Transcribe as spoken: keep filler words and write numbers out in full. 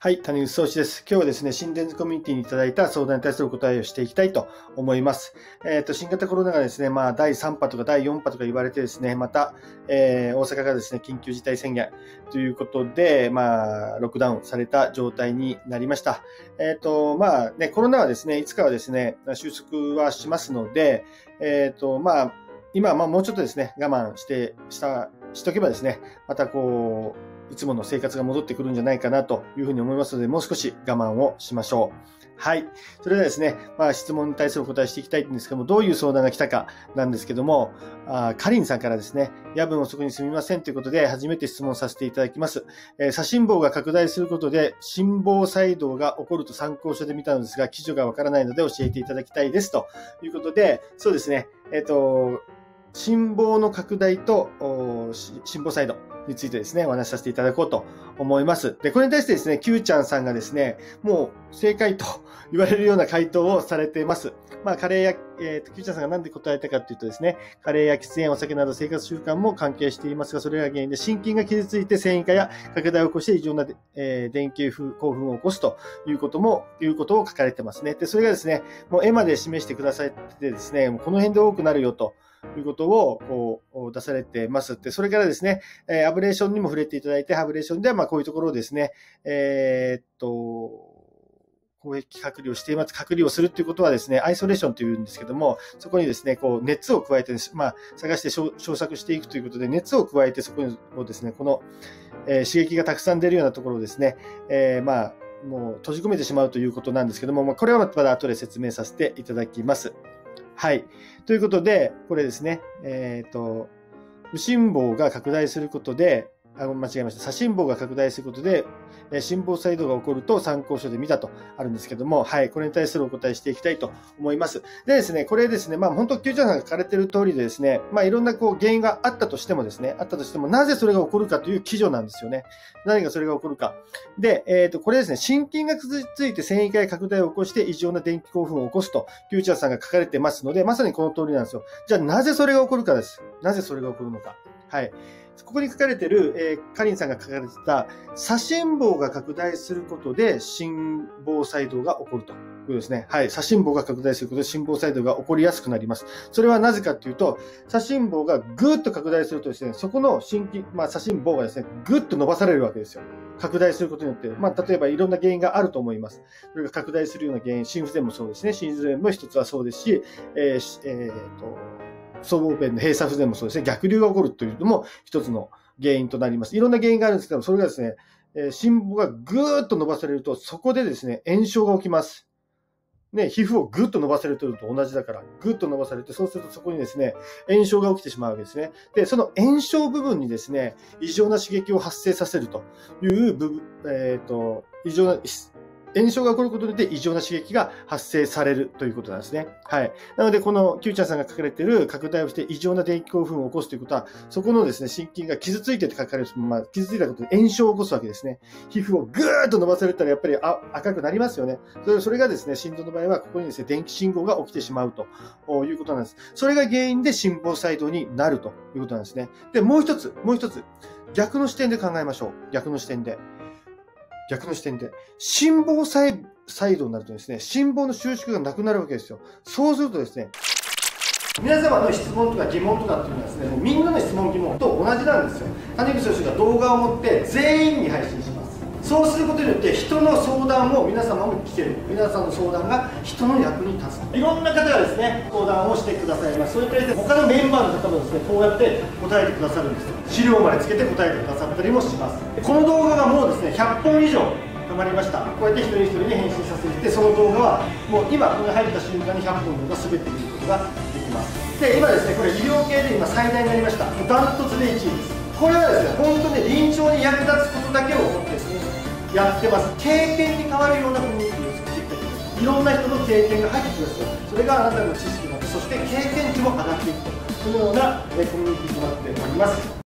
はい、谷口壮志です。今日はですね、心電図コミュニティにいただいた相談に対するお答えをしていきたいと思います。えっと、新型コロナがですね、まあ、だいさん波とかだいよん波とか言われてですね、また、えー、大阪がですね、緊急事態宣言ということで、まあ、ロックダウンされた状態になりました。えっと、まあね、コロナはですね、いつかはですね、収束はしますので、えっと、まあ、今はまあもうちょっとですね、我慢して、した、しとけばですね、またこう、いつもの生活が戻ってくるんじゃないかなというふうに思いますので、もう少し我慢をしましょう。はい。それではですね、まあ質問に対するお答えしていきたいんですけども、どういう相談が来たかなんですけども、あかりんさんからですね、夜分遅くにすみませんということで、初めて質問させていただきます。えー、左心房が拡大することで、心房細動が起こると参考書で見たのですが、基準がわからないので教えていただきたいですということで、そうですね、えっと、心房の拡大と心房細動についてですね、お話しさせていただこうと思います。で、これに対してですね、Q ちゃんさんがですね、もう正解と言われるような回答をされています。まあ、加齢や、えっと、Q ちゃんさんが何で答えたかというとですね、加齢や喫煙、お酒など生活習慣も関係していますが、それが原因で心筋が傷ついて繊維化や拡大を起こして異常な、えー、電気興奮を起こすということも、いうことを書かれてますね。で、それがですね、もう絵まで示してくださってですね、もうこの辺で多くなるよと。ということをこう出されてますって、それからですね、アブレーションにも触れていただいて、アブレーションではまあこういうところをですね、えー、っと、広域隔離をしています。隔離をするということはですね、アイソレーションというんですけども、そこにですね、こう熱を加えて、まあ、探して消削していくということで、熱を加えて、そこをですね、この、えー、刺激がたくさん出るようなところをですね、えー、まあ、もう閉じ込めてしまうということなんですけども、まあ、これはまた後で説明させていただきます。はい。ということで、これですね、えっと、右心房が拡大することで、あ、間違えました。左心房が拡大することで、心房細動が起こると参考書で見たとあるんですけども、はい、これに対するお答えしていきたいと思います。でですね、これですね、まあ本当、Q ちゃんさんが書かれている通りでですね、まあいろんなこう原因があったとしてもですね、あったとしても、なぜそれが起こるかという基準なんですよね。何がそれが起こるか。で、えっと、これですね、心筋が傷ついて繊維化や拡大を起こして異常な電気興奮を起こすと、Q ちゃんさんが書かれてますので、まさにこの通りなんですよ。じゃあなぜそれが起こるかです。なぜそれが起こるのか。はい。ここに書かれている、えー、かりんさんが書かれていた、左心房が拡大することで心房細動が起こるということですね。はい。左心房が拡大することで心房細動が起こりやすくなります。それはなぜかというと、左心房がぐーっと拡大するとですね、そこの心筋、まあ左心房がですね、ぐっと伸ばされるわけですよ。拡大することによって、まあ例えばいろんな原因があると思います。それが拡大するような原因、心不全もそうですね。心不全も一つはそうですし、えー、えーと、僧帽弁の閉鎖不全もそうですね。逆流が起こるというのも一つの原因となります。いろんな原因があるんですけども、それがですね、心房がぐーっと伸ばされると、そこでですね、炎症が起きます。ね、皮膚をぐっと伸ばされると同じだから、ぐっと伸ばされて、そうするとそこにですね、炎症が起きてしまうわけですね。で、その炎症部分にですね、異常な刺激を発生させるという部分、えっと、異常な、炎症が起こることによって異常な刺激が発生されるということなんですね。はい。なので、この Q ちゃんさんが書かれている拡大をして異常な電気興奮を起こすということは、そこのですね、心筋が傷ついてって書かれる、まあ、傷ついたことで炎症を起こすわけですね。皮膚をぐーっと伸ばされたらやっぱり赤くなりますよね。それそれがですね、心臓の場合はここにですね、電気信号が起きてしまうということなんです。それが原因で心房細動になるということなんですね。で、もう一つ、もう一つ、逆の視点で考えましょう。逆の視点で。逆の視点で、心房細動になるとですね、心房の収縮がなくなるわけですよ。そうするとですね、皆様の質問とか疑問とかっていうのはですね、もうみんなの質問疑問と同じなんですよ。谷口先生が動画を持って全員に配信します。そうすることによって人の相談を皆様も聞ける。皆さんの相談が人の役に立つ。いろんな方がですね、相談をしてくださいます。それに対して他のメンバーの方もですね、こうやって答えてくださるんですよ。資料までつけて答えてくださったりもします。この動画がもうですね、ひゃっぽん以上たまりました。こうやって一人一人に返信させて、その動画はもう今ここに入った瞬間にひゃっぽんの動画全て見ることができます。で、今ですね、これ医療系で今最大になりました。ダントツでいちいです。これはですね、本当に臨床に役立つことだけを思ってですね、やってます。経験に変わるようなコミュニティを作っていきたいと思います。いろんな人の経験が入ってきますよ。それがあなたの知識になって、そして経験値も上がっていくと、そのようなコミュニティとなっております。